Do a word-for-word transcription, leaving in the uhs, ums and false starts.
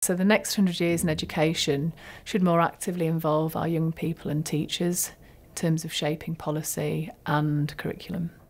So the next hundred years in education should more actively involve our young people and teachers in terms of shaping policy and curriculum.